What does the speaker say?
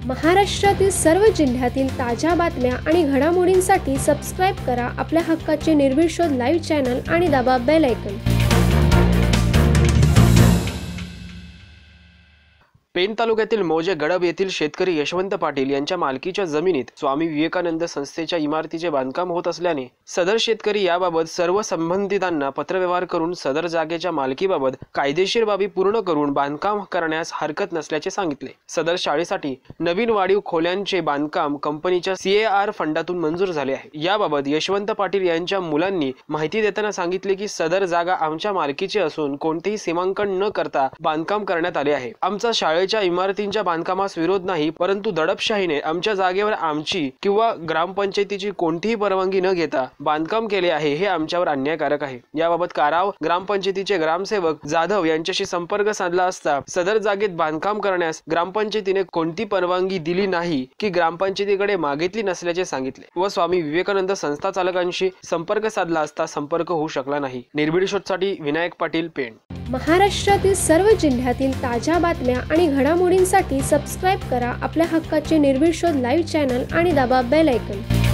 महाराष्ट्रातील सर्व जिल्ह्यातील ताज्या बातम्या आणि घडामोडींसाठी सबस्क्राईब करा आपल्या हक्काचे निर्भीड शोध लाईव्ह चॅनल आणि दाबा बेल आयकॉन। पेण तालुक्यातील मौजे गडब येथील शेतकरी यशवंत पाटील यांच्या मालकीच्या जमिनीत स्वामी विवेकानंद संस्थेच्या इमारतीचे बांधकाम होत असल्याने सदर शेतकरी याबाबत सर्व संबंधितांना पत्रव्यवहार करून सदर जागेच्या मालकीबाबत कायदेशीर बाबी पूर्ण करून बांधकाम करण्यास हरकत नसल्याचे सांगितले। सदर शाळेसाठी नवीन वाढीव खोल्यांचे बांधकाम कंपनीच्या CAR फंडातून मंजूर झाले आहे। याबाबत यशवंत पाटील यांच्या मुलांनी माहिती देताना सांगितले की सदर जागा आमच्या मालकीची असून कोणतेही सीमांकन न करता बांधकाम करण्यात आले आहे। आमचा शाळेच्या इमारतींच्या बांधकामास विरोध नाही, परंतु दडपशाहीने आमच्या जागेवर आमची किंवा ग्रामपंचायतीची कोणतीही परवानगी न घेता बांधकाम केले आहे, हे आमच्यावर अन्यायकारक आहे। याबाबत काराव ग्रामपंचायतीचे ग्रामसेवक जाधव यांच्याशी संपर्क साधला असता सदर जागेत बांधकाम करण्यास ग्रामपंचायतीने कोणती परवानगी दिली नाही की ग्रामपंचायतीकडे मागितली नसल्याचे सांगितले व स्वामी विवेकानंद संस्था चालकांशी संपर्क साधला असता संपर्क होऊ शकला नाही। निर्भीड शोधसाठी विनायक पाटील, पेण। महाराष्ट्रातील सर्व जिल्ह्यातील ताज्या बातम्या आणि घडामोडींसाठी सबस्क्राईब करा आपल्या हक्काचे निर्भीड शोध लाईव्ह चॅनल आणि दाबा बेल आयकॉन।